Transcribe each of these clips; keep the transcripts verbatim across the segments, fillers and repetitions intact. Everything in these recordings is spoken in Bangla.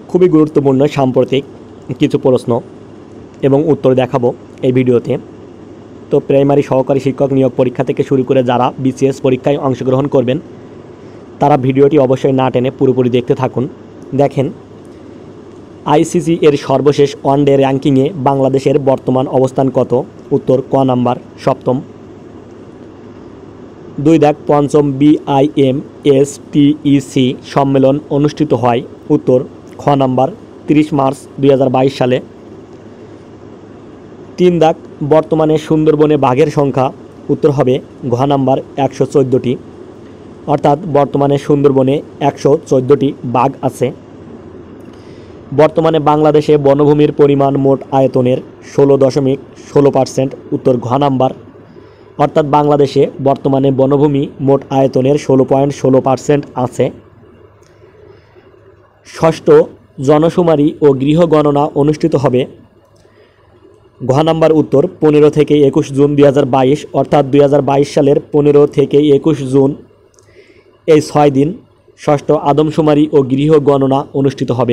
খুবই গুরুত্বপূর্ণ সাম্প্রতিক কিছু প্রশ্ন এবং উত্তর দেখাবো এই ভিডিওতে। তো প্রাইমারি সহকারী শিক্ষক নিয়োগ পরীক্ষা থেকে শুরু করে যারা বিসিএস পরীক্ষায় অংশগ্রহণ করবেন তারা ভিডিওটি অবশ্যই না টেনে পুরোপুরি দেখতে থাকুন। দেখেন, আইসিসি এর সর্বশেষ ওয়ানডে র্যাঙ্কিংয়ে বাংলাদেশের বর্তমান অবস্থান কত? উত্তর ক নাম্বার, সপ্তম। দুই দাগ, পঞ্চম বিআইএমএসটিইসি সম্মেলন অনুষ্ঠিত হয়? উত্তর খ নাম্বার, তিরিশ মার্চ দুই হাজার বাইশ সালে। তিন দাগ, বর্তমানে সুন্দরবনে বাঘের সংখ্যা? উত্তর হবে ঘ নাম্বার, একশো চোদ্দোটি। অর্থাৎ বর্তমানে সুন্দরবনে একশো চোদ্দোটি বাঘ আছে। বর্তমানে বাংলাদেশে বনভূমির পরিমাণ মোট আয়তনের ষোলো দশমিক ষোলো পার্সেন্ট। উত্তর ঘ নাম্বার, অর্থাৎ বাংলাদেশে বর্তমানে বনভূমি মোট আয়তনের ষোলো পয়েন্ট ষোলো পার্সেন্ট আছে। ষষ্ঠ জনশুমারি ও গৃহগণনা অনুষ্ঠিত হবে? ঘ নাম্বার উত্তর পনেরো থেকে একুশ জুন দুই হাজার বাইশ। অর্থাৎ দুই হাজার বাইশ সালের পনেরো থেকে একুশ জুন এই ছয় দিন ষষ্ঠ আদমশুমারি ও গৃহগণনা অনুষ্ঠিত হবে।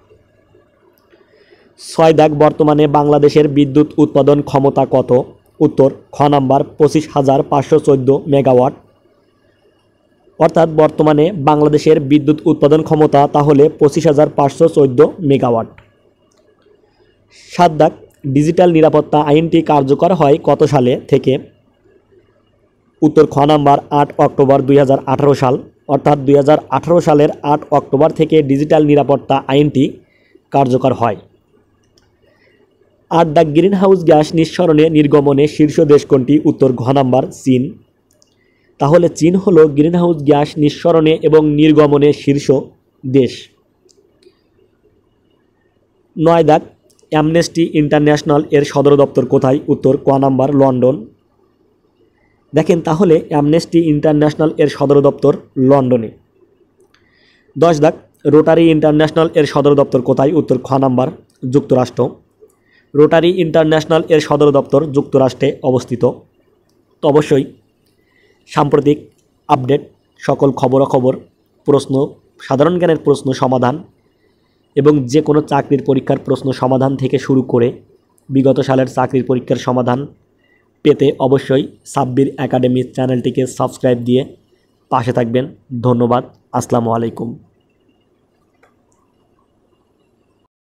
ছয় দাগ, বর্তমানে বাংলাদেশের বিদ্যুৎ উৎপাদন ক্ষমতা কত? উত্তর খ নাম্বার, পঁচিশ হাজার পাঁচশো চোদ্দো মেগাওয়াট। অর্থাৎ বর্তমানে বাংলাদেশের বিদ্যুৎ উৎপাদন ক্ষমতা তাহলে পঁচিশ হাজার পাঁচশো চোদ্দো মেগাওয়াট। সাত দাগ, ডিজিটাল নিরাপত্তা আইনটি কার্যকর হয় কত সালে থেকে? উত্তর খ নাম্বার, আট অক্টোবর দুই হাজার আঠারো সাল। অর্থাৎ দুই হাজার আঠারো সালের আট অক্টোবর থেকে ডিজিটাল নিরাপত্তা আইনটি কার্যকর হয়। আট দাগ, গ্রিন হাউস গ্যাস নিঃসরণে নির্গমনে শীর্ষ দেশ কোনটি? উত্তর ঘ নাম্বার, চীন। তাহলে চীন হলো গ্রিন হাউস গ্যাস নিঃসরণে এবং নির্গমনে শীর্ষ দেশ। নয় দাগ, অ্যামনেস্টি ইন্টারন্যাশনাল এর সদর দপ্তর কোথায়? উত্তর ক নাম্বার, লন্ডন। দেখেন, তাহলে অ্যামনেস্টি ইন্টারন্যাশনাল এর সদর দপ্তর লন্ডনে। দশ দাগ, রোটারি ইন্টারন্যাশনাল এর সদর দপ্তর কোথায়? উত্তর খ নাম্বার, যুক্তরাষ্ট্র। রোটারি ইন্টারন্যাশনাল এর সদর দপ্তর যুক্তরাষ্ট্রে অবস্থিত। তো অবশ্যই সাম্প্রতিক আপডেট, সকল খবরাখবর, প্রশ্ন, সাধারণ জ্ঞানের প্রশ্ন সমাধান এবং যে কোনো চাকরির পরীক্ষার প্রশ্ন সমাধান থেকে শুরু করে বিগত সালের চাকরির পরীক্ষার সমাধান পেতে অবশ্যই সাব্বির একাডেমি চ্যানেলটিকে সাবস্ক্রাইব দিয়ে পাশে থাকবেন। ধন্যবাদ। আসসালামু আলাইকুম।